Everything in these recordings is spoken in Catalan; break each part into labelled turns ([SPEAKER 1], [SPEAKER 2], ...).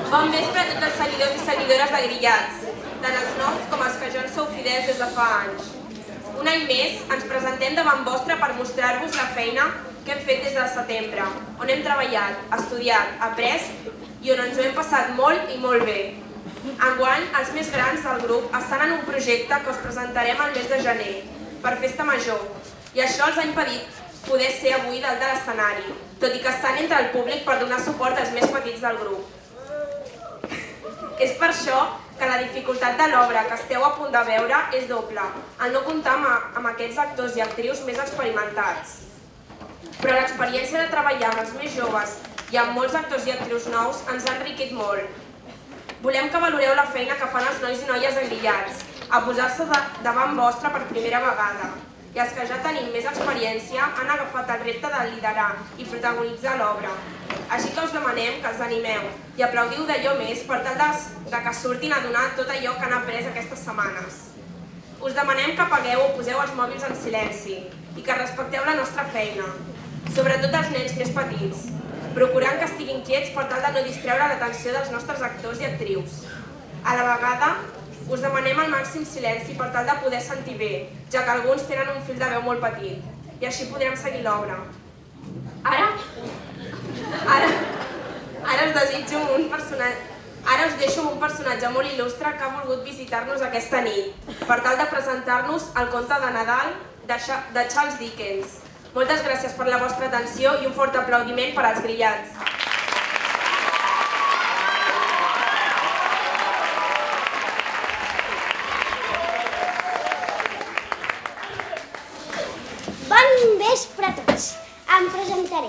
[SPEAKER 1] Bon vespre a tots els seguidors i seguidores de Grillats, tant els nous com els que ja en sou fidels des de fa anys. Un any més ens presentem davant vostre per mostrar-vos la feina que hem fet des de setembre, on hem treballat, estudiat, après i on ens ho hem passat molt i molt bé. Enguany, els més grans del grup estan en un projecte que us presentarem el mes de gener, per Festa Major, i això els ha impedit poder ser avui dalt de l'escenari, tot i que estan entre el públic per donar suport als més petits del grup. És per això que la dificultat de l'obra que esteu a punt de veure és doble, al no comptar amb aquests actors i actrius més experimentats. Però l'experiència de treballar amb els més joves i amb molts actors i actrius nous ens ha enriquit molt. Volem que valoreu la feina que fan els nois i noies engrillats, a posar-se davant vostre per primera vegada. I els que ja tenim més experiència han agafat el repte de liderar i protagonitzar l'obra. Així que us demanem que els animeu i aplaudiu d'allò més per tal de que surtin a donar tot allò que han après aquestes setmanes. Us demanem que apagueu o poseu els mòbils en silenci i que respecteu la nostra feina, sobretot els nens més petits, procurant que estiguin quiets per tal de no distreure l'atenció dels nostres actors i actrius. A la vegada, us demanem el màxim silenci per tal de poder sentir bé, ja que alguns tenen un fil de veu molt petit, i així podrem seguir l'obra. Ara us deixo amb un personatge molt il·lustre que ha volgut visitar-nos aquesta nit, per tal de presentar-nos el conte de Nadal de Charles Dickens. Moltes gràcies per la vostra atenció i un fort aplaudiment per als Grillats.
[SPEAKER 2] Bon vespre a tots. Em presentaré.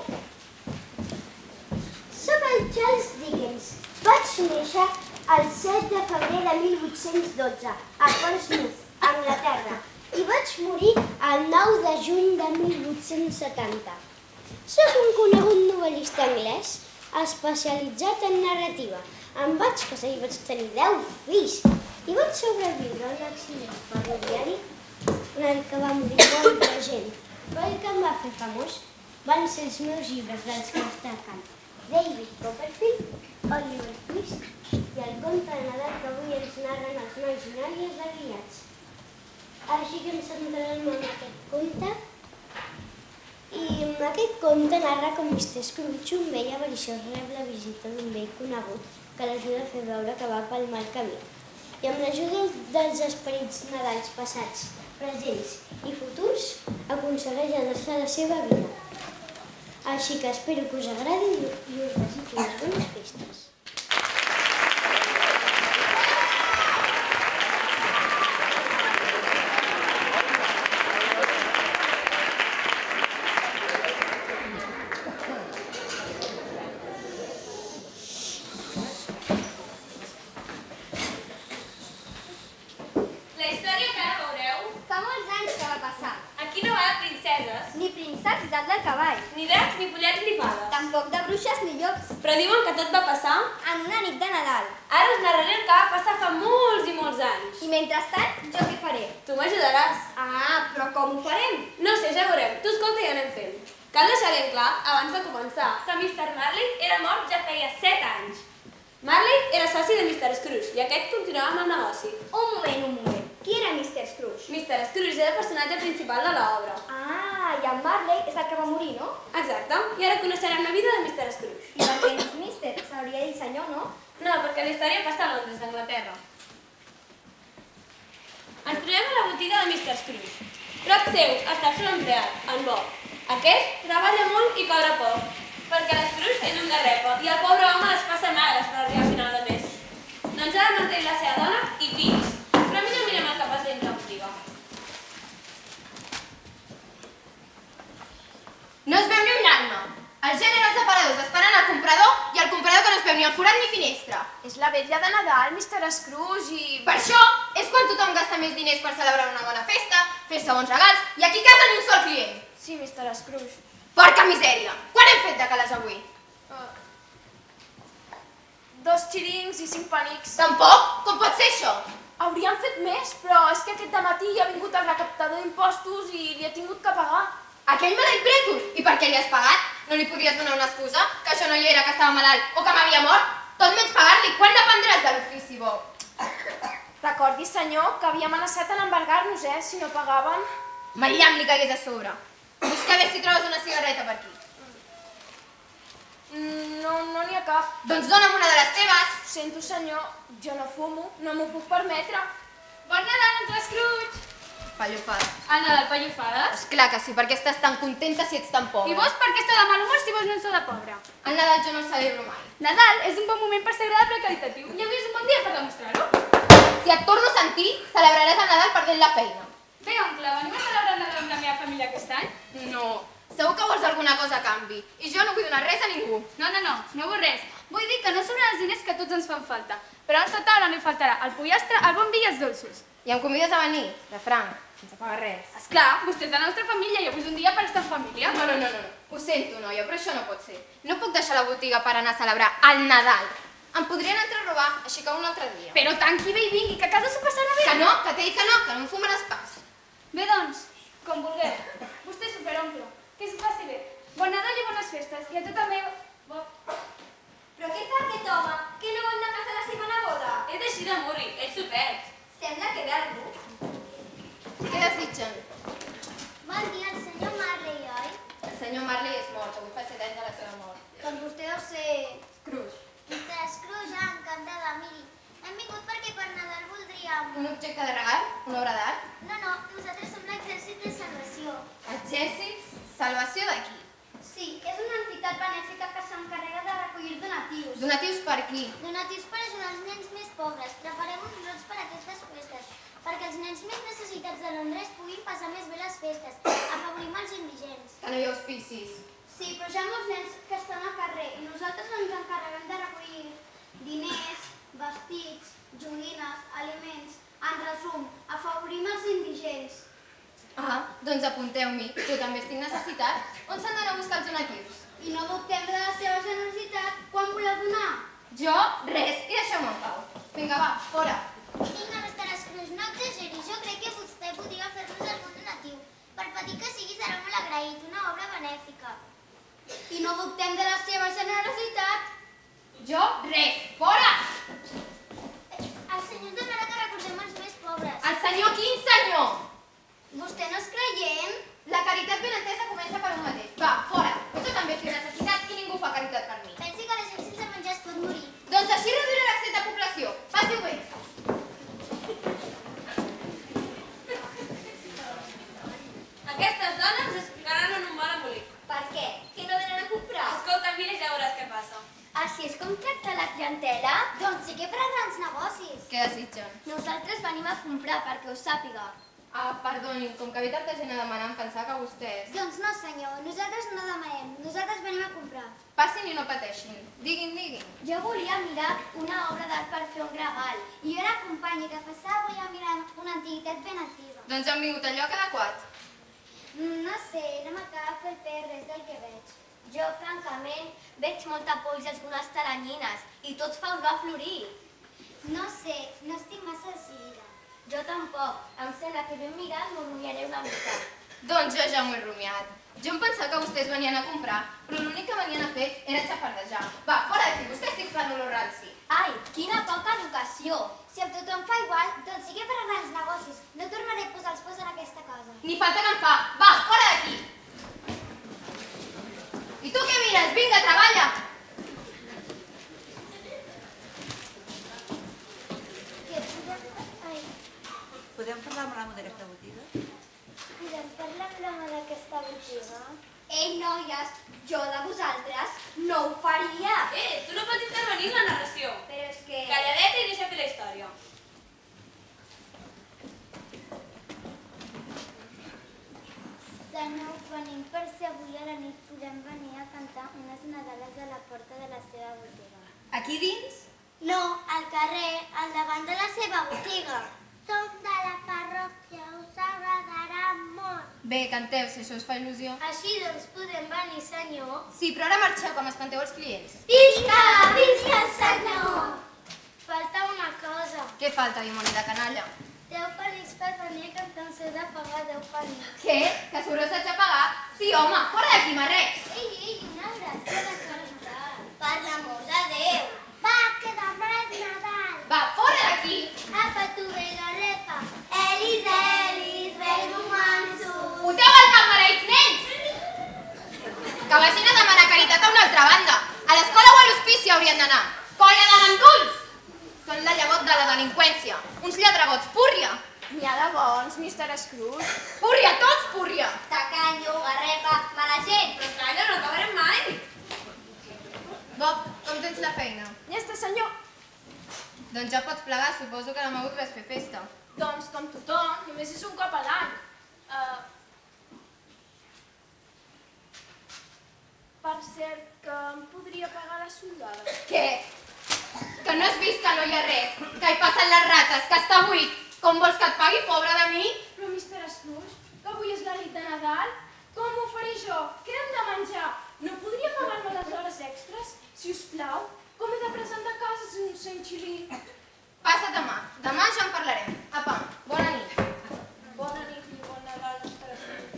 [SPEAKER 2] Soc el Charles Dickens. Vaig néixer el 7 de febrer de 1812 a Portsmouth, Anglaterra, i vaig morir el 9 de juny de 1870. Soc un conegut novel·lista anglès especialitzat en narrativa. Em vaig casar i vaig tenir 10 fills i vaig sobreviure a un accident ferroviari en el que va morir molta gent. Però el que em va fer famós van ser els meus llibres dels que destaquen David Copperfield, Oliver Twist i el conte de Nadal que avui ens narren els nois i noies de Grillats. Així que em centrarem en aquest conte. I aquest conte narra com Mr. Scrooge, un vell avariciós, rep la visita d'un vell conegut que l'ajuda a fer veure que va pel mal camí. I amb l'ajuda dels esperits Nadals passats, presents i futurs, aconsegueix adreçar la seva vida. Així que espero que us agradi i us desitjo unes bones festes.
[SPEAKER 1] La història que ara veureu...
[SPEAKER 3] Fa molts anys que va passar.
[SPEAKER 1] Aquí no va de princeses,
[SPEAKER 3] Ni prínceps dalt del cavall,
[SPEAKER 1] ni dracs, ni pollets, ni fades.
[SPEAKER 3] tampoc de bruixes ni llops.
[SPEAKER 1] Però diuen que tot va passar.
[SPEAKER 3] En una nit de Nadal.
[SPEAKER 1] Ara us narraré el que va passar fa molts i molts anys.
[SPEAKER 3] I mentrestant, jo què faré?
[SPEAKER 1] Tu m'ajudaràs.
[SPEAKER 3] Ah, però com ho farem?
[SPEAKER 1] No sé, ja veurem. Tu escolta i anem fent. Cal deixar ben clar, abans de començar, que Mr. Marley era mort ja feia 7 anys. Marley era soci de Mr. Scrooge i aquest continuava amb el negoci.
[SPEAKER 3] Un moment. Qui era Mr. Scrooge?
[SPEAKER 1] Mr. Scrooge era el personatge principal de l'obra.
[SPEAKER 3] Ah, i en Marley és el que va morir, no?
[SPEAKER 1] Exacte. I ara coneixerem la vida de Mr. Scrooge.
[SPEAKER 3] I per què no és Mister? S'hauria dit senyor, no?
[SPEAKER 1] No, perquè la història passa a Londres, Anglaterra. Ens trobem a la botiga de Mr. Scrooge. Prop seu està el seu empleat, en Bob. Aquest treballa molt i cobra poc, perquè l'Scrooge és un garrepa i el pobre home les passa magres per arribar a final de mes. Doncs ha de mantenir la seva dona i fills, però millor mirem el que passa dins la botiga.
[SPEAKER 4] No es veu ni un alma. Els gèneres aparadors esperant el comprador i el comprador que no es veu ni el forat ni finestra.
[SPEAKER 5] És la vetlla de Nadal, Mr. Scrooge, i...
[SPEAKER 4] Per això és quan tothom gasta més diners per celebrar una bona festa, fer-se bons regals i aquí a casa ni un sol client.
[SPEAKER 5] Sí, Mr. Scrooge.
[SPEAKER 4] Porca misèria! Quan hem fet de cales avui?
[SPEAKER 5] 2 xirins i 5 penics.
[SPEAKER 4] Tampoc? Com pot ser això?
[SPEAKER 5] Hauríem fet més, però és que aquest dematí ha vingut el recaptador d'impostos i li he tingut que pagar.
[SPEAKER 4] Aquell maleït brètol! I per què li has pagat? No li podies donar una excusa? Que això no hi era, que estava malalt o que m'havia mort? Tot menys pagar-li. Quan dependràs de l'ofici, bo?
[SPEAKER 5] Recordi, senyor, que havíem amenaçat en embargar-nos, si no pagàvem.
[SPEAKER 4] Mallam li caigués a sobre. Busca bé si trobes una cigarreta per aquí.
[SPEAKER 5] No n'hi ha cap.
[SPEAKER 4] Doncs dona'm una de les teves.
[SPEAKER 5] Sento, senyor, jo no fumo, no m'ho puc permetre.
[SPEAKER 6] Bon Nadal, Oncle Scrooge!
[SPEAKER 4] Pallofada.
[SPEAKER 6] El Nadal pallofades?
[SPEAKER 4] Esclar que sí, perquè estàs tan contenta si ets tan pobra.
[SPEAKER 6] I vos per què esteu de mal humor si vos no en sou de pobre?
[SPEAKER 4] El Nadal jo no el celebro mai.
[SPEAKER 6] Nadal és un bon moment per ser agradable i caritatiu. I avui és un bon dia per demostrar-ho.
[SPEAKER 4] Si et torno a sentir, celebraràs el Nadal perdent la feina.
[SPEAKER 6] Bé, oncle, venim a celebrar el Nadal amb la meva família aquest any?
[SPEAKER 4] No, segur que vols alguna cosa a canvi. I jo no vull donar res a ningú.
[SPEAKER 6] No vull res. Vull dir que no sobren els diners que tots ens fan falta. Però a tota hora no hi faltarà el pollastre, el bon vi i els dolços.
[SPEAKER 4] I em convides a venir, de franc, sense pagar res.
[SPEAKER 6] Esclar, vostè és de la nostra família i avui és un dia per estar en família.
[SPEAKER 4] No. Ho sento, noia, però això no pot ser. No puc deixar la botiga per anar a celebrar el Nadal. Em podrien entrar a robar, així que un altre dia.
[SPEAKER 6] Però tanqui bé i vingui, que a casa s'ho passarà bé.
[SPEAKER 4] Que no, que t'he dit que no em fumaràs pas.
[SPEAKER 6] Bé, doncs, com vulgueu. Vostè és superoncle. Que s'ho passi bé. Bon Nadal i bones festes. I a tu també...
[SPEAKER 3] Però què fa aquest home? Que no vol anar a casa de la seva neboda?
[SPEAKER 7] És així de murri, ell s'ho perd.
[SPEAKER 3] Sembla que ve algú.
[SPEAKER 4] Què desitgen?
[SPEAKER 2] Bon dia, el senyor Marley, oi?
[SPEAKER 4] El senyor Marley és mort, avui fa 7 anys de la seva mort.
[SPEAKER 3] Doncs vostè deu ser...
[SPEAKER 4] Scrooge.
[SPEAKER 2] Mr. Scrooge, encantada, miri. Hem vingut perquè per Nadal voldríem...
[SPEAKER 4] Un objecte de regal? Una obra d'art?
[SPEAKER 2] No, nosaltres som l'exèrcit de salvació.
[SPEAKER 4] Exèrcits? Salvació d'aquí.
[SPEAKER 3] Sí, és una entitat benèfica que s'encarrega de recollir donatius.
[SPEAKER 4] Donatius per qui?
[SPEAKER 2] Donatius per ajudar els nens més pobres. Preparem uns lots per a aquestes festes, perquè els nens més necessitats de Londres puguin passar més bé les festes. Afavorim els indigents.
[SPEAKER 4] Que no hi ha auspicis.
[SPEAKER 3] Sí, però hi ha molts nens que estan al carrer i nosaltres ens encarreguem de recollir diners, vestits, joguines, aliments. En resum, afavorim els indigents.
[SPEAKER 4] Ah, doncs apunteu-m'hi. Jo també estic necessitat. On s'han d'anar a buscar els donatius?
[SPEAKER 3] I no dubtem de la seva generositat. Quan voleu donar?
[SPEAKER 4] Jo, res. I deixeu-me en pau. Vinga, va, fora.
[SPEAKER 2] Vinga, Mr. Scrooge, no exageri. Jo crec que vostè podria fer-nos algun donatiu. Per petit que sigui, serà molt agraït. Una obra benèfica.
[SPEAKER 3] I no dubtem de la seva generositat.
[SPEAKER 4] Jo, res. Fora!
[SPEAKER 2] El senyor demanarà que recordem els més pobres.
[SPEAKER 4] El senyor, quin senyor?
[SPEAKER 3] Vostè no és creient?
[SPEAKER 4] La caritat ben entesa comença per un mateix. Va, fora. Jo també estic necessitat i ningú fa caritat per mi.
[SPEAKER 2] Pensi que la gent sense menjar es pot morir.
[SPEAKER 4] Doncs així reduiré l'accés de població. Passi-ho bé.
[SPEAKER 7] Aquestes dones us explicaran on un bon embolic.
[SPEAKER 3] Per què? Que no venen a comprar?
[SPEAKER 7] Escolta, mira i ja veuràs què passa.
[SPEAKER 3] Així és com tracta la clientela?
[SPEAKER 2] Doncs sí que farà grans negocis.
[SPEAKER 4] Què desitgen?
[SPEAKER 3] Nosaltres venim a comprar perquè ho sàpiga.
[SPEAKER 4] Ah, perdonin, com que ve tanta gent a demanar, em pensava que vostès...
[SPEAKER 2] Doncs no, senyor. Nosaltres no demanem. Nosaltres venim a comprar.
[SPEAKER 4] Passin i no pateixin. Diguin.
[SPEAKER 3] Jo volia mirar una obra d'art per fer un gregal.
[SPEAKER 2] I jo era companya que passava volia mirar una antiguitat ben activa.
[SPEAKER 4] Doncs han vingut al lloc adequat.
[SPEAKER 2] No sé, no m'acaba de fer perdre res del que veig.
[SPEAKER 3] Jo, francament, veig molta pols i algunes taranyines i tot fa va florir.
[SPEAKER 2] No sé, no estic massa decidida.
[SPEAKER 3] Jo tampoc. Em sembla que ben mirat m'ho rumiaré una mica.
[SPEAKER 4] Doncs jo ja m'ho he rumiat. Jo em pensava que vostès venien a comprar, però l'únic que venien a fer era xafardejar. Va, fora d'aquí, vostès sí que fan olor ranci.
[SPEAKER 3] Ai, quina poca educació!
[SPEAKER 2] Si a tothom fa igual, doncs sí que farà grans negocis. No tornaré a posar els peus en aquesta casa.
[SPEAKER 4] Ni falta que em fa. Va, fora d'aquí! I tu què mires? Vinga, treballa!
[SPEAKER 8] Podem parlar amb l'amo d'aquesta botiga?
[SPEAKER 2] Podem parlar amb l'home d'aquesta botiga?
[SPEAKER 3] Ei, noies, jo de vosaltres no ho faria.
[SPEAKER 7] Tu no pots intervenir en la narració.
[SPEAKER 3] Però és que...
[SPEAKER 7] Calladeta i deixa fer la història.
[SPEAKER 2] Senyor, venim per si avui a la nit podem venir a cantar unes nadales a la porta de la seva botiga.
[SPEAKER 8] Aquí dins?
[SPEAKER 2] No, al carrer, al davant de la seva botiga. Som de la parròquia, us agradarà molt.
[SPEAKER 4] Bé, canteu, si això us fa il·lusió.
[SPEAKER 2] Així doncs podem venir, senyor.
[SPEAKER 4] Sí, però ara marxeu, que m'espanteu els clients.
[SPEAKER 2] Visca! Visca el senyor! Falta una cosa.
[SPEAKER 4] Què falta, dimoni de canalla?
[SPEAKER 2] 10 penics per venir a cantar, us he de pagar 10 penics.
[SPEAKER 4] Què? Que sobre us haig de pagar? Sí, home, fora d'aquí, marrecs!
[SPEAKER 2] Ei, una abraçada de caritat.
[SPEAKER 3] Per l'amor de Déu.
[SPEAKER 2] Va,
[SPEAKER 4] haurien d'anar? Colla de ganduls! Són la llavor de la delinqüència. Uns lladregots, púrria!
[SPEAKER 5] N'hi ha de bons, Mr. Scrooge.
[SPEAKER 4] Púrria, tots púrria!
[SPEAKER 3] Tacanyo, garrepa, mala gent.
[SPEAKER 7] Però calla, no acabarem mai.
[SPEAKER 4] Bob, com tens la feina?
[SPEAKER 5] Ja està, senyor.
[SPEAKER 4] Doncs ja pots plegar, suposo que demà voldràs fer festa.
[SPEAKER 5] Doncs com tothom, només és un cop a l'any. Per cert, que em podria pagar la soldada.
[SPEAKER 4] Què? Que no has vist que no hi ha res? Que hi passen les rates, que està buit? Com vols que et pagui, pobre de mi?
[SPEAKER 5] Però, Mr. Scrooge, que avui és la nit de Nadal? Com ho faré jo? Què hem de menjar? No podria pagar-me les hores extres, si us plau? Com he de presentar a casa sense un xilín?
[SPEAKER 4] Passa demà. Demà ja en parlarem. Apa, bona nit.
[SPEAKER 5] Bona nit i bon Nadal, Mr. Scrooge.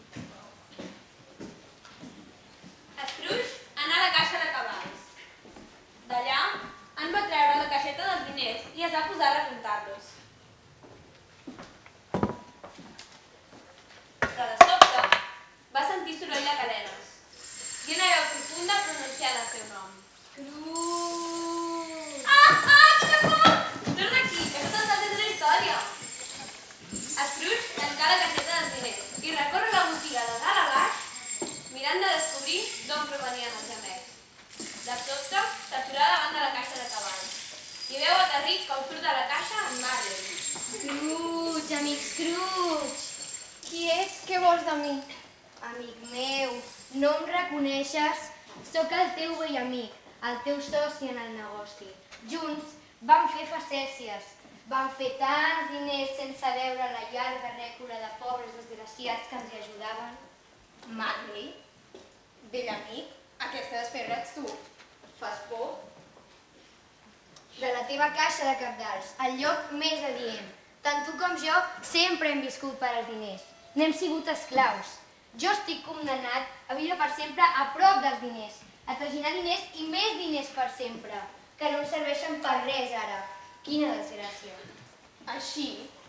[SPEAKER 7] Scrooge anà a la caixa de cavalls. D'allà en va treure la caixeta dels diners i es va posar a recomptar-los. Però de sobte va sentir soroll de cadenes i una veu profunda pronunciar el seu nom.
[SPEAKER 5] Scrooge!
[SPEAKER 7] Quina por! Torna aquí, que no te'n saltes una història. Scrooge tancà la caixeta dels diners i recorre la botiga de dalt a baix mirant de descobrir d'on provenien els gemecs. De sobte s'aturà davant de la caixa de cavalls i veu aterrit com surt de la caixa en Marley.
[SPEAKER 3] Scrooge, amic Scrooge.
[SPEAKER 4] Qui ets? Què vols de mi?
[SPEAKER 3] Amic meu, no em reconeixes? Sóc el teu vell amic, el teu soci en el negoci. Junts vam fer facècies, vam fer tants diners sense veure la llarga rècora de pobres desgraciats que ens hi ajudaven.
[SPEAKER 4] Marley? Vell amic? Aquesta desferra ets tu. Fas por?
[SPEAKER 3] De la teva caixa de cabdals, el lloc més adient. Tant tu com jo sempre hem viscut per als diners. N'hem sigut esclaus. Jo estic condemnat a viure per sempre a prop dels diners, a traginar diners i més diners per sempre, que no em serveixen per res ara. Quina desgràcia.
[SPEAKER 4] Així?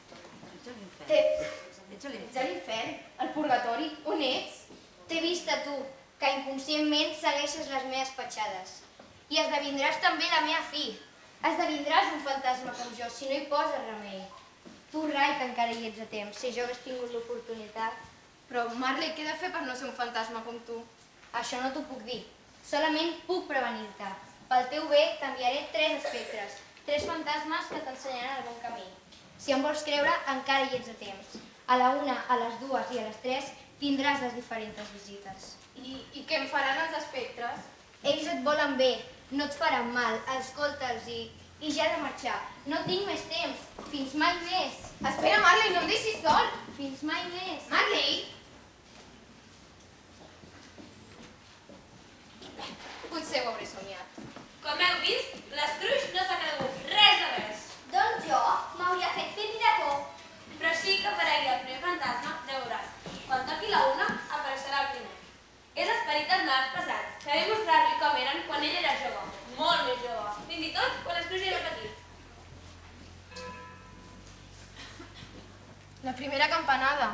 [SPEAKER 3] Ets a l'infern?
[SPEAKER 4] El purgatori? On ets?
[SPEAKER 3] T'he vist a tu, que inconscientment segueixes les meves petjades. I esdevindràs també la meva fi. Esdevindràs un fantasma com jo, si no hi poses remei. Tu, rai, que encara hi ets a temps, si jo hagués tingut l'oportunitat.
[SPEAKER 4] Però, Marley, què he de fer per no ser un fantasma com tu?
[SPEAKER 3] Això no t'ho puc dir. Solament puc prevenir-te. Pel teu bé t'enviaré 3 espectres, 3 fantasmes que t'ensenyaran el bon camí. Si em vols creure, encara hi ets a temps. A la 1, a les 2 i a les 3 tindràs les diferents visites.
[SPEAKER 4] I què em faran els espectres?
[SPEAKER 3] Ells et volen bé, no et faran mal, escolta'ls i ja he de marxar. No tinc més temps, fins mai més.
[SPEAKER 4] Espera, Marley, no em deixis sol!
[SPEAKER 3] Fins mai més.
[SPEAKER 4] Marley! Potser ho hauré somiat.
[SPEAKER 7] Com heu vist, l'Scrooge no s'ha cregut res de res.
[SPEAKER 3] Doncs jo m'hauria fet pipi de por.
[SPEAKER 7] Però sí que aparegui el primer fantasma, ja veuràs. Quan toqui la 1, apareixerà el primer. És l'esperit dels nadals passats, que ve mostrar-li com eren quan ell era jove, molt més jove, fins i tot quan l'Scrooge era petit.
[SPEAKER 4] La primera campanada.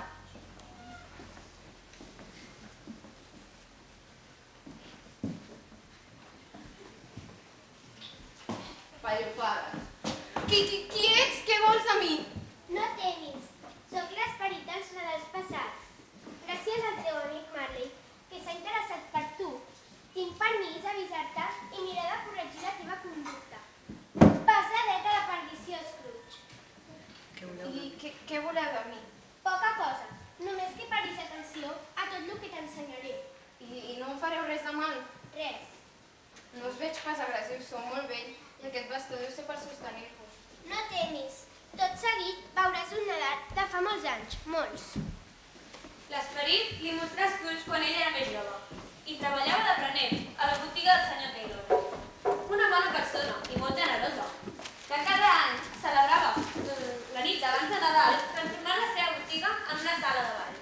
[SPEAKER 4] Pallofades. Qui ets? Què vols de mi?
[SPEAKER 2] No temis, sóc l'esperit dels Nadals passats. Gràcies al teu amic Marley, que s'ha interessat per tu, tinc permís d'avisar-te i mirar de corregir la teva conducta. Passa dret a la perdició, Scrooge.
[SPEAKER 4] I què voleu de mi?
[SPEAKER 2] Poca cosa, només que paris atenció a tot el que t'ensenyaré.
[SPEAKER 4] I no em fareu res de mal?
[SPEAKER 2] Res.
[SPEAKER 4] No us veig pas agressiu, sou molt vell i aquest bastó deu ser per sostenir-vos.
[SPEAKER 2] No temis, tot seguit veuràs un Nadal de fa molts anys, molts.
[SPEAKER 7] L'esperit li mostrà a Scrooge quan ell era més jove i treballava d'aprenent a la botiga del senyor Taylor. Una bona persona i molt generosa, que cada any celebrava la nit abans de Nadal transformant la seva botiga en una sala de ball.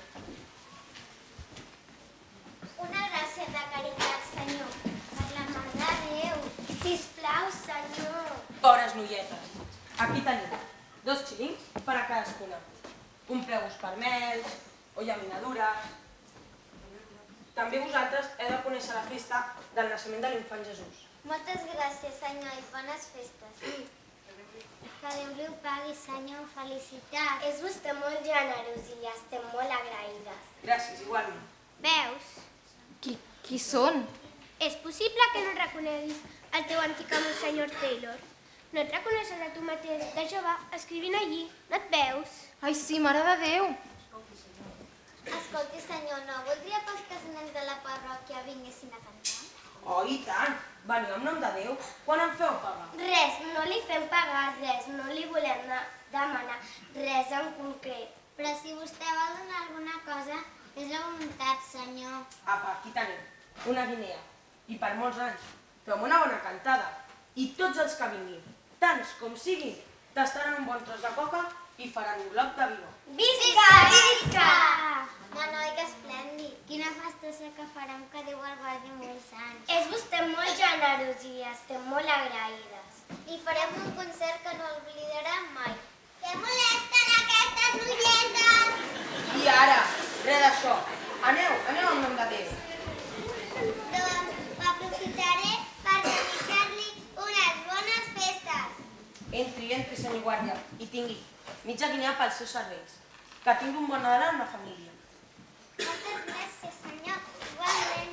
[SPEAKER 2] Una gràcia de caritat, senyor. Per la mare de Déu. Sisplau, senyor.
[SPEAKER 9] Pobres noietes. Aquí teniu 2 xilins per a cadascuna. Compreu-vos permels o llaminadures.
[SPEAKER 1] També vosaltres heu de conèixer la festa del naixement de l'infant Jesús.
[SPEAKER 2] Moltes gràcies, senyor, i bones festes. Que Déu li ho pagui, senyor, felicitats. És vostè molt generós i li estem molt agraïdes.
[SPEAKER 1] Gràcies, igualment.
[SPEAKER 2] Veus?
[SPEAKER 3] Qui són?
[SPEAKER 2] És possible que no reconeguis el teu antic amo, senyor Taylor? No et reconeixes a tu mateix de jove escrivint allí, no et veus?
[SPEAKER 3] Ai, sí, mare de Déu!
[SPEAKER 2] Escolti, senyor, no voldria pas que els nens de la parròquia vinguessin a cantar?
[SPEAKER 1] Oh, i tant! Veniu en nom de Déu. Quan em feu pagar?
[SPEAKER 2] Res, no li fem pagar res, no li volem demanar res en concret. Però si vostè vol donar alguna cosa, és la voluntat, senyor.
[SPEAKER 1] Apa, aquí tenim. Una guinea. I per molts anys. Feu una bona cantada. I tots els que vinguin, tants com siguin, tastaran un bon tros de coca i faran un glob de vino.
[SPEAKER 2] Visca, visca! Noi, que esplèndid. Quina festassa que farem, que Déu el guardi molts anys. És vostè molt generós i estem molt agraïdes. I farem un concert que no oblidarem mai. Que molesten aquestes noientes!
[SPEAKER 1] I ara, res d'això. Aneu en nom de Déu.
[SPEAKER 2] Doncs aprofitaré per desitjar-li unes bones festes.
[SPEAKER 1] Entri, senyor guàrdia, i tingui mitja guinea pels seus serveis. Que tingui un bon Nadal amb la família.
[SPEAKER 2] Moltes gràcies, senyor. Igualment.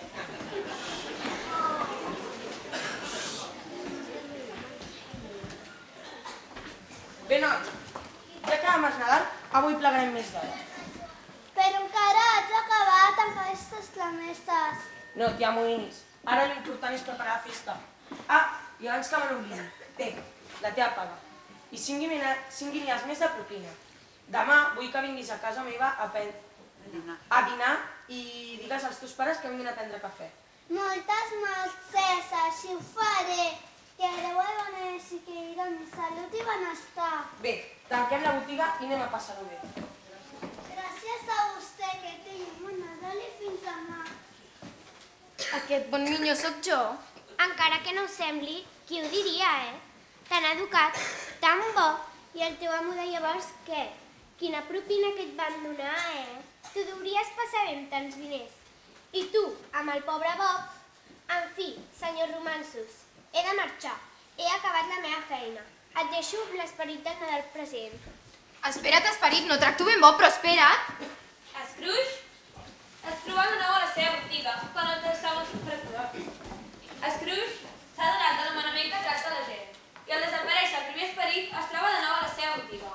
[SPEAKER 1] Bé, nois, ja que demà és Nadal, avui plegarem més d'hora.
[SPEAKER 2] Però encara has acabat amb aquestes tramestes.
[SPEAKER 1] No t'hi amoïnis. Ara l'important és preparar la festa. Ah, i abans que me n'oblidi, té, la teva paga. I 5 guinees més de propina. Demà vull que vinguis a casa meva a dinar i digues als teus pares que vinguin a prendre cafè.
[SPEAKER 2] Moltes mercès, així ho faré. Que Déu el beneixi, que hi doni salut i benestar.
[SPEAKER 1] Bé, tanquem la botiga i anem a passar-ho bé.
[SPEAKER 2] Gràcies a vostè, que tingui bon Nadal i fins demà.
[SPEAKER 3] Aquest bon minyó sóc jo.
[SPEAKER 2] Encara que no ho sembli, qui ho diria, Tan educat, tan bo. I el teu amo de llavors, què? Quina propina que et van donar, Tu deuries passar bé amb tants diners. I tu, amb el pobre Bob? En fi, senyor Romansos, he de marxar. He acabat la meva feina. Et deixo amb l'esperit del Nadal present.
[SPEAKER 3] Espera't, esperit, no tracto ben bo, però espera't.
[SPEAKER 7] Scrooge es troba de nou a la seva botiga quan el deixava supercurat. Scrooge s'ha donat de l'amenament que tracta la gent i al desaparèixer el primer esperit es troba de nou a la seva botiga.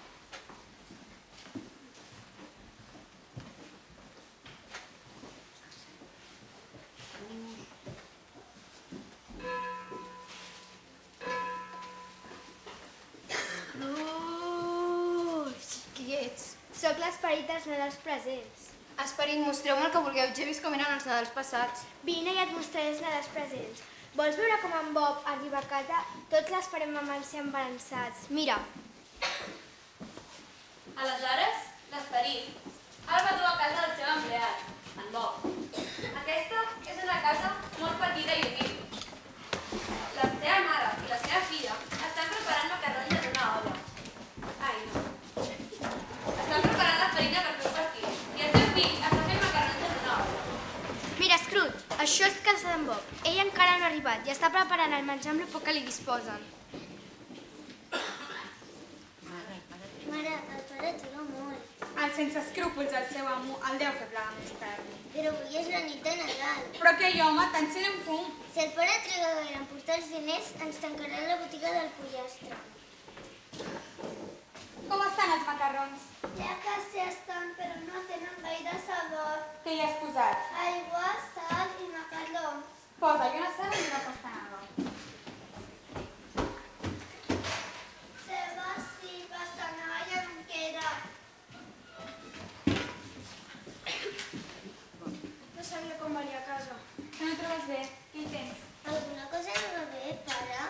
[SPEAKER 3] Qui ets?
[SPEAKER 2] Soc l'esperit dels Nadals presents.
[SPEAKER 3] Esperit, mostreu-me el que vulgueu. Ja he vist com eren els Nadals passats.
[SPEAKER 2] Vine i et mostraré els Nadals presents. Vols veure com en Bob arriba a casa? Tots l'esperem amb els embarassats. Mira.
[SPEAKER 7] Aleshores, l'esperit el va dur a casa del seu empleat, en Bob. Aquesta és una casa molt petita i humil. La seva mare i la seva filla estan preparant macarrons en una olla. Ai, no. Estan preparant la farina per fer un pastis i el seu fill està fent macarrons en una olla.
[SPEAKER 2] Mira, Scrooge, això és casa d'en Bob. Ell encara no ha arribat i està preparant el menjar amb el poc que li disposen. Mare, el pare triga molt.
[SPEAKER 6] El sense escrúpols del seu amo el deu fer plegar més tard.
[SPEAKER 2] Però avui és la nit de Nadal.
[SPEAKER 6] Però aquell home t'encén un fum.
[SPEAKER 2] Si el pare triga gaire en portar els diners, ens tancarà la botiga del pollastre.
[SPEAKER 6] Com estan els macarrons?
[SPEAKER 2] Ja quasi estan, però no tenen gaire sabor.
[SPEAKER 6] Què hi has posat?
[SPEAKER 2] Aigua, sal i macarrons.
[SPEAKER 6] Posa-hi una sal i una pastanaga.
[SPEAKER 2] Ceba, sí, pastanaga ja no en queda.
[SPEAKER 5] No sabia com venir a casa.
[SPEAKER 6] Que no trobes bé? Què hi tens?
[SPEAKER 2] Alguna cosa no va bé, pare?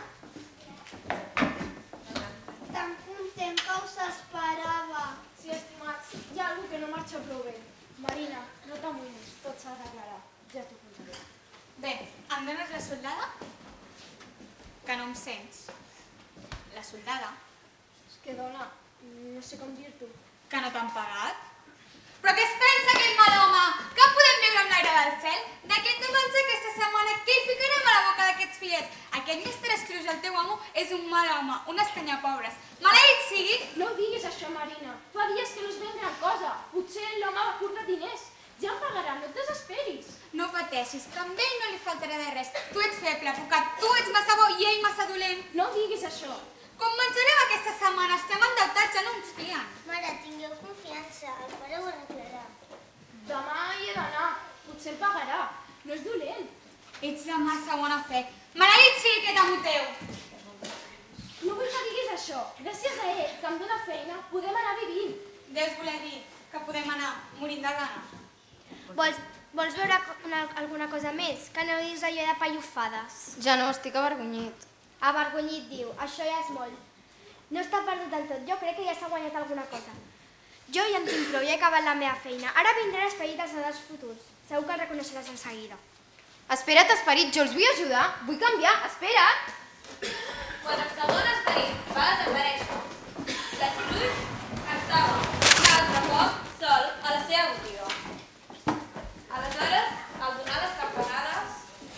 [SPEAKER 2] Tan content que us esperava.
[SPEAKER 5] Sí, estimats, hi ha algú que no marxa prou bé. Marina, no t'amoïnis, tot s'ha d'arreglar. Ja t'ho contaré.
[SPEAKER 6] Bé, em dones la soldada? Que no em sents. La soldada?
[SPEAKER 5] És que, dona, no sé com dir-t'ho.
[SPEAKER 6] Que no t'han pagat?
[SPEAKER 10] Però què es pensa aquest mal home? Que podem viure amb l'aire del cel? D'aquest no menjar aquesta setmana, què hi ficarem a la boca d'aquests fillets? Aquest Mr. Scrooge, el teu amo, és un mal home, un escanyapobres. Maleït sigui!
[SPEAKER 5] No diguis això, Marina. Fa dies que no es ven gran cosa. Potser l'home va curt de diners. Ja em pagarà, no et desesperis.
[SPEAKER 10] No pateixis, que a ell no li faltarà de res. Tu ets feble, Pucat, tu ets massa bo i ell massa dolent.
[SPEAKER 5] No diguis això.
[SPEAKER 10] Com menjarem aquesta setmana? Estem endeutats, ja no ens fien.
[SPEAKER 2] Mare, tingueu confiança, el pare ho arreglarà.
[SPEAKER 5] Demà hi he d'anar. Potser em pagarà. No és dolent.
[SPEAKER 10] Ets de massa bona fe. Maleït sigui aquest amo teu.
[SPEAKER 5] No vull que diguis això. Gràcies a ell, que em dóna feina, podem anar vivint.
[SPEAKER 10] Deus voler dir que podem anar morint de gana.
[SPEAKER 3] Vols veure alguna cosa més? Que no dius allò de pallofades.
[SPEAKER 4] Ja no, estic avergonyit.
[SPEAKER 3] Avergonyit, diu. Això ja és molt. No està perdut del tot. Jo crec que ja s'ha guanyat alguna cosa. Jo ja en tinc prou, ja he acabat la meva feina. Ara vindrà l'esperit dels nadals futurs. Segur que el reconeixeràs en seguida.
[SPEAKER 4] Espera't, esperit, jo els vull ajudar. Vull canviar, espera't.
[SPEAKER 7] Quan el segon esperit va desaparèixer, l'Scrooge estava un altre cop sol a la seva botiga. Aleshores, al donar les campanades,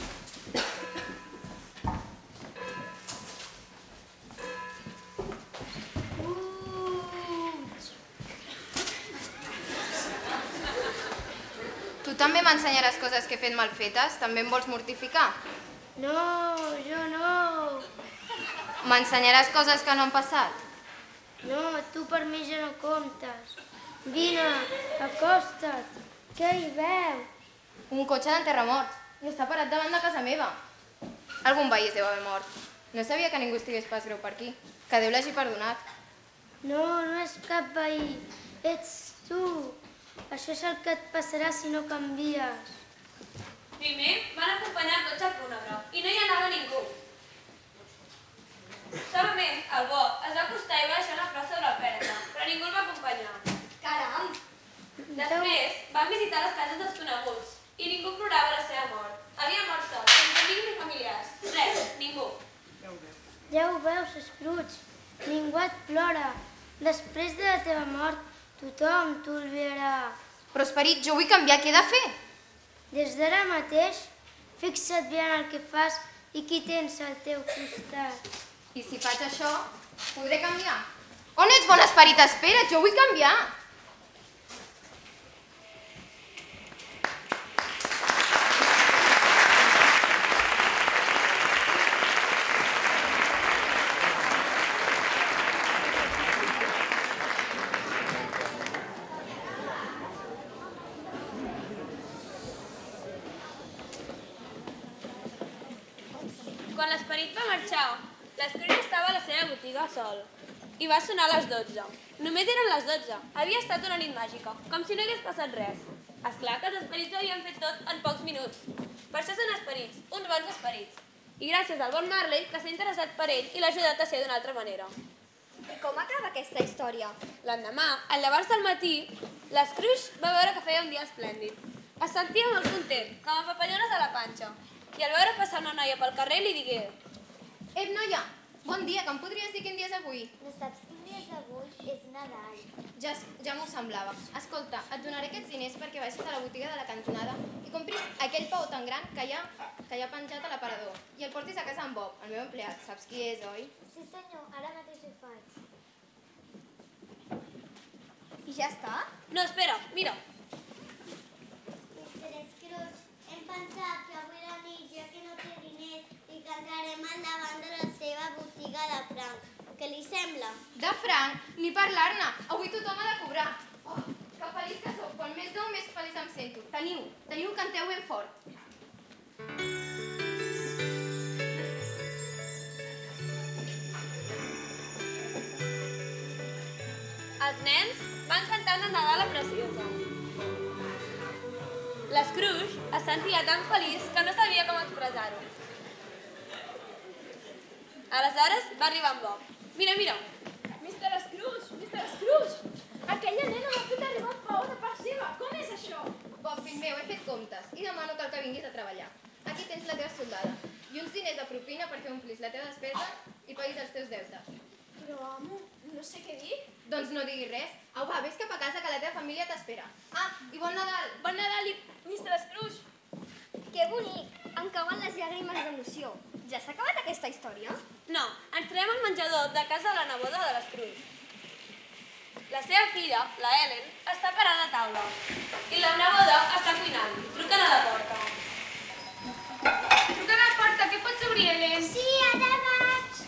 [SPEAKER 4] Tu també m'ensenyaràs coses que he fet mal fetes? També em vols mortificar?
[SPEAKER 2] No, jo no.
[SPEAKER 4] M'ensenyaràs coses que no han passat?
[SPEAKER 2] No, tu per mi ja no comptes. Vine, acosta't. Què hi veus?
[SPEAKER 4] Un cotxe d'enterramorts. I està parat davant de casa meva. Algun veí es deu haver mort. No sabia que ningú estigués pas greu per aquí. Que Déu l'hagi perdonat.
[SPEAKER 2] No, no és cap veí. Ets tu. Això és el que et passarà si no canvies.
[SPEAKER 7] primer van acompanyar el cotxe fúnebre i no hi anava ningú. Solament el bo es va acostar i va deixar una flor sobre la pereta, però ningú el va acompanyar.
[SPEAKER 3] Caram!
[SPEAKER 7] Després van visitar les cases dels coneguts i ningú plorava la seva mort. Havia mort sol, sense amics ni familiars. Res, ningú.
[SPEAKER 2] Ja ho veus, Scrooge. Ningú et plora. Després de la teva mort, tothom t'olvidarà.
[SPEAKER 4] Però esperit, jo vull canviar, què he de fer?
[SPEAKER 2] Des d'ara mateix, fixa't bé en el que fas i qui tens al teu costat.
[SPEAKER 4] I si faig això, podré canviar? On ets, bon esperit? Espera't, jo vull canviar.
[SPEAKER 7] Quan l'esperit va marxar, l'Scrooge estava a la seva botiga sol. I va sonar a les 12. Només eren les 12. Havia estat una nit màgica, com si no hagués passat res. Esclar que els esperits ho havien fet tot en pocs minuts. Per això són esperits, uns bons esperits. I gràcies al bon Marley, que s'ha interessat per ell i l'ha ajudat a ser d'una altra manera.
[SPEAKER 3] I com acaba aquesta història?
[SPEAKER 7] L'endemà, al llevar-se al matí, l'Scrooge va veure que feia un dia esplèndid. Es sentia molt content, com a papallones a la panxa. I al veure passar una noia pel carrer li digué:
[SPEAKER 4] Ep, noia, bon dia, que em podries dir quin dia és avui?
[SPEAKER 2] No saps quin dia és avui? És Nadal.
[SPEAKER 4] Ja m'ho semblava. Escolta, et donaré aquests diners perquè vagis a la botiga de la cantonada i compris aquell paó tan gran que hi ha penjat a l'aparador i el portis a casa amb Bob, el meu empleat. Saps qui és, oi?
[SPEAKER 2] Sí, senyor, ara mateix ho faig.
[SPEAKER 3] I ja està?
[SPEAKER 7] No, espera, mira.
[SPEAKER 2] Mr. Scrooge, hem pensat que avui a la nit, ja que no té diners, i que entrarem endavant de la seva botiga de franc. Què li sembla?
[SPEAKER 4] De franc, ni parlar-ne. Avui tothom ha de cobrar. Oh, que feliç que sóc. Quan més dou, més feliç em sento. Teniu, canteu ben fort.
[SPEAKER 7] Els nens van cantar una Nadala preciosa. L'Scrooge es sentia tan feliç que no sabia com expressar-ho. Aleshores va arribar en Bob. Mira, mira.
[SPEAKER 5] Mr. Scrooge! Aquella nena m'ha fet arribar un paó de part seva. Com és això?
[SPEAKER 4] Bob, fill meu, he fet comptes i demà no cal que vinguis a treballar. Aquí tens la teva soldada i uns diners de propina perquè omplis la teva despesa i paguis els teus deutes.
[SPEAKER 5] Però, amo, no sé què dir.
[SPEAKER 4] Doncs no diguis res. Au, va, vés cap a casa que la teva família t'espera. Ah, i bon Nadal!
[SPEAKER 5] Bon Nadal i Mr. Scrooge.
[SPEAKER 2] Que bonic! Em cauen les llàgrimes d'emoció. Ja s'ha acabat aquesta història?
[SPEAKER 7] No, ens trobem al menjador de casa de la neboda de l'Scrooge. La seva filla, la Ellen, està parant a taula. I la neboda està cuinant. Truquen a la porta.
[SPEAKER 6] Truquen a la porta, què pots obrir, Ellen?
[SPEAKER 2] Sí, ara vaig.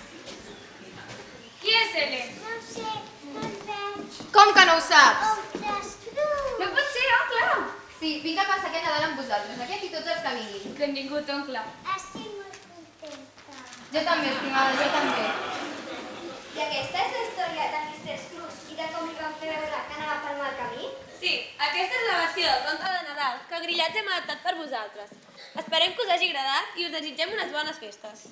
[SPEAKER 6] Qui és Ellen?
[SPEAKER 2] No ho sé, no el veig.
[SPEAKER 4] Com que no ho saps?
[SPEAKER 2] Ostres, Scrooge!
[SPEAKER 6] No pot ser, oncle!
[SPEAKER 4] Sí, vinc a passar aquest Nadal amb vosaltres, aquest i tots els que vinguin.
[SPEAKER 6] Benvingut, oncle.
[SPEAKER 2] Estic molt contenta.
[SPEAKER 4] Jo també, estimada, jo també.
[SPEAKER 2] I aquesta és la història de Mr. Scrooge i de com li van fer veure que anava pel mal camí?
[SPEAKER 7] Sí, aquesta és la versió del conte de Nadal que Grillats hem adaptat per vosaltres. Esperem que us hagi agradat i us desitgem unes bones festes.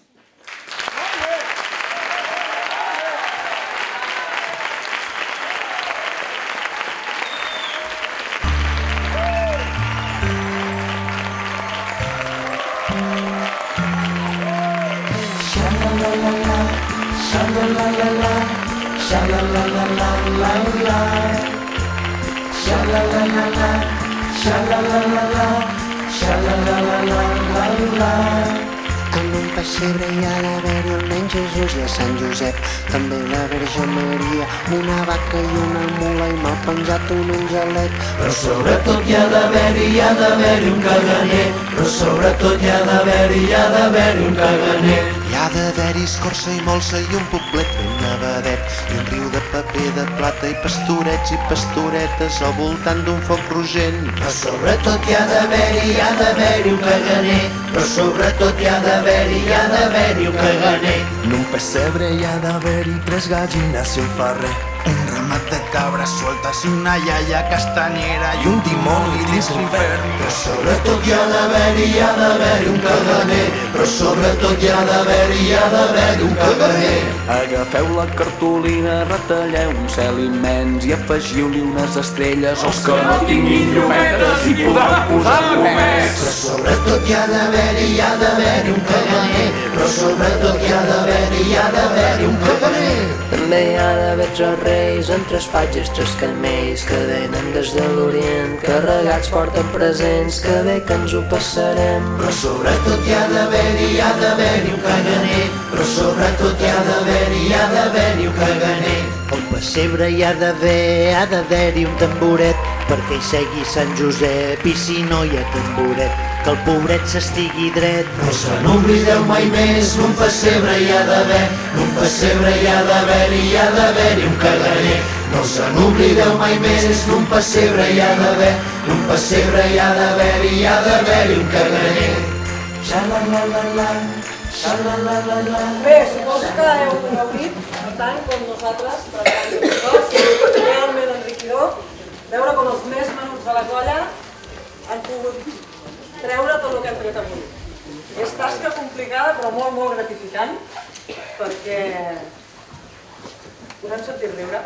[SPEAKER 11] En un pessebre hi ha d'haver-hi el nen Jesús i a Sant Josep, també la Verge Maria, una vaca i una mula i mal penjat un angelet.
[SPEAKER 12] Però sobretot hi ha d'haver-hi un caganer, però sobretot hi ha d'haver-hi un caganer.
[SPEAKER 11] Hi ha d'haver-hi escorça i molsa i un poblet ben nevadet, i un riu de paper de plata i pastorets i pastoretes al voltant d'un foc rogent.
[SPEAKER 12] Però sobretot hi ha d'haver-hi un caganer, però sobretot hi ha d'haver-hi un caganer.
[SPEAKER 13] En un pessebre hi ha d'haver-hi 3 gallines i un ferrer, un ramat de cabres sueltes i una iaia castanyera i un dimoni dins l'infern.
[SPEAKER 12] Però sobretot hi ha d'haver-hi un caganer, però sobretot hi ha d'haver-hi un caganer.
[SPEAKER 13] Agafeu la cartolina, retalleu un cel immens i afegiu-li unes estrelles als que no tinguin llumetes i podran posar comets.
[SPEAKER 12] Però sobretot hi ha d'haver-hi un caganer, però sobretot hi ha d'haver-hi un caganer.
[SPEAKER 11] També hi ha d'haver 3 reis amb 3 patges, 3 camells que venen des de l'Orient, carregats porten presents, que bé que ens ho passarem.
[SPEAKER 12] Però sobretot hi ha d'haver-hi un caganer, però sobretot hi ha d'haver-hi un caganer.
[SPEAKER 11] Al pessebre hi ha d'haver-hi un tamboret, perquè hi segui Sant Josep, i si no hi ha tamboret, que el pobret s'estigui dret.
[SPEAKER 12] No se n'oblideu mai més, un pessebre hi ha d'haver, un pessebre hi ha d'haver-hi un caganer. No se n'oblideu mai més, un pessebre hi ha d'haver, un pessebre hi ha d'haver-hi un caganer.
[SPEAKER 11] Xa-la-la-la-la, xa-la-la-la-la.
[SPEAKER 14] Bé, suposo que heu gaudit tant com nosaltres, treballant amb tots, realment enriquidor, veure com els més menuts de la colla han pogut treure tot el que hem fet avui. És tasca complicada però molt gratificant, perquè podem sentir riure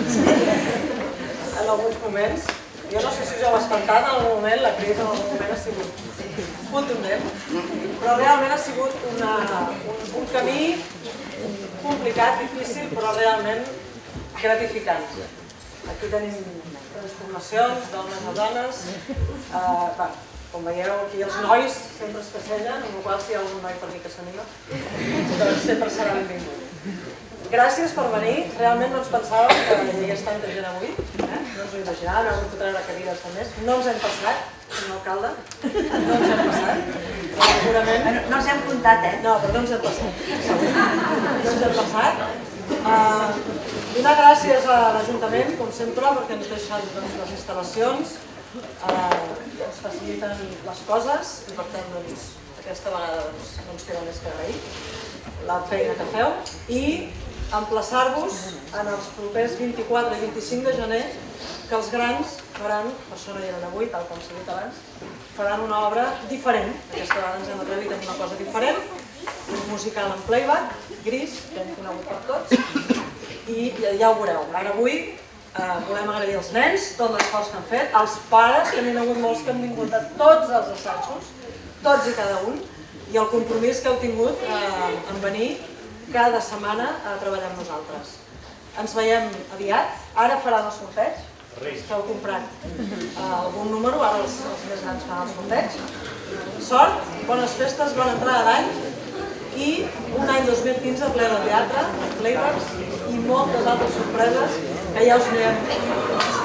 [SPEAKER 14] en alguns moments. Jo no sé si us heu espantat en algun moment, la crisi en algun moment ha sigut contundent, però realment ha sigut un camí complicat, difícil, però realment gratificant. Aquí tenim transformacions d'homes a dones. Com veieu, aquí els nois sempre es casellen, amb la qual si hi ha algun noi per aquí que s'anima, doncs sempre serà benvingut. Gràcies per venir, realment no ens pensàvem que hi hagués tanta gent avui, no ens ho imaginàvem, hem hagut de treure cadires de més, no ens hem passat, senyor alcalde, no ens hem passat, però segurament...
[SPEAKER 8] No ens hem comptat,
[SPEAKER 14] No, però no ens hem passat, no ens hem passat. Donar gràcies a l'Ajuntament, com sempre, perquè ens deixen les instal·lacions, ens faciliten les coses i per tant aquesta vegada no ens queda més que agrair la feina que feu i emplaçar-vos en els propers 24 i 25 de gener que els grans faran, per això no hi eren avui, tal com s'ha dit abans, faran una obra diferent. Aquesta vegada ens hem atrevit a una cosa diferent, un musical en playback, gris, que hem conegut per tots, i ja ho veureu. Ara avui volem agrair als nens tot l'esforç que han fet, als pares, que n'hi ha hagut molts que han vingut a tots els assajos, tots i cada un, i el compromís que heu tingut en venir cada setmana a treballar amb nosaltres. Ens veiem aviat, ara faran el sorteig, que heu comprat algun número, ara els més grans fan el sorteig. Sort, bones festes, bona entrada d'any i un any 2015 ple de teatre, playbacks i moltes altres sorpreses que ja us anirem